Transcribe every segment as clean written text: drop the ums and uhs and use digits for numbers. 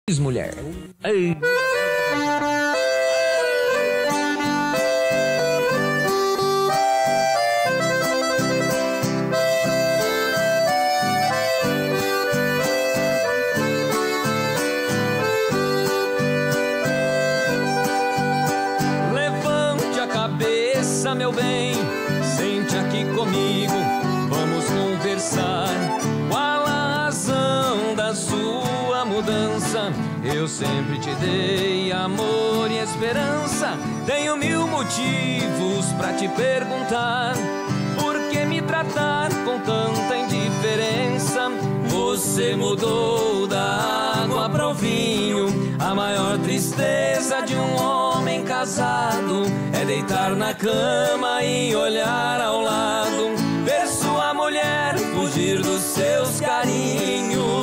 Mulher. Ei. Levante a cabeça, meu bem, sente aqui comigo, vamos conversar. Qual a razão da sua mudança? Eu sempre te dei amor e esperança. Tenho mil motivos pra te perguntar: por que me tratar com tanta indiferença? Você mudou da água pro vinho. A maior tristeza de um homem casado é deitar na cama e olhar ao lado, ver sua mulher fugir dos seus carinhos.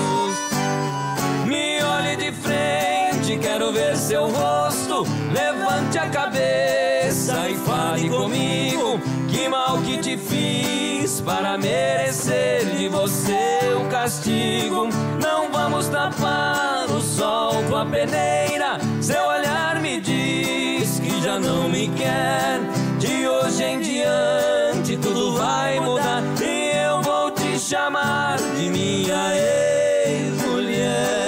Me olhe de frente, quero ver seu rosto. Levante a cabeça e fale comigo. Que mal que te fiz para merecer de você o castigo? Não vamos tapar o sol com a peneira. Seu olhar me diz que já não me quer. De hoje em diante tudo vai mudar e eu vou te chamar de minha ex-mulher.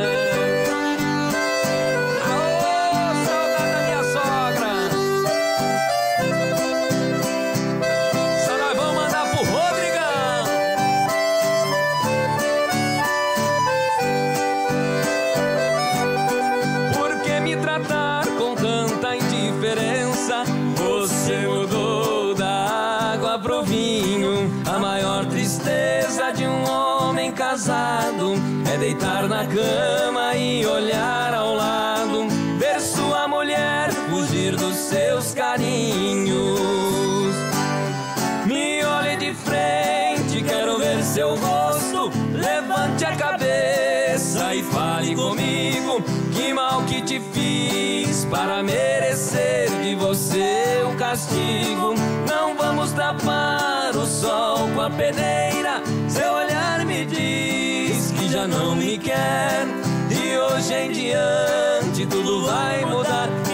Você mudou da água pro vinho. A maior tristeza de um homem casado é deitar na cama e olhar ao lado, ver sua mulher fugir dos seus carinhos. Me olhe de frente, quero ver seu rosto. Levante a cabeça e fale comigo. Que mal que te fiz para merecer de você o castigo? Não vamos tapar o sol com a peneira. Seu olhar me diz que já não me quer. De hoje em diante tudo vai mudar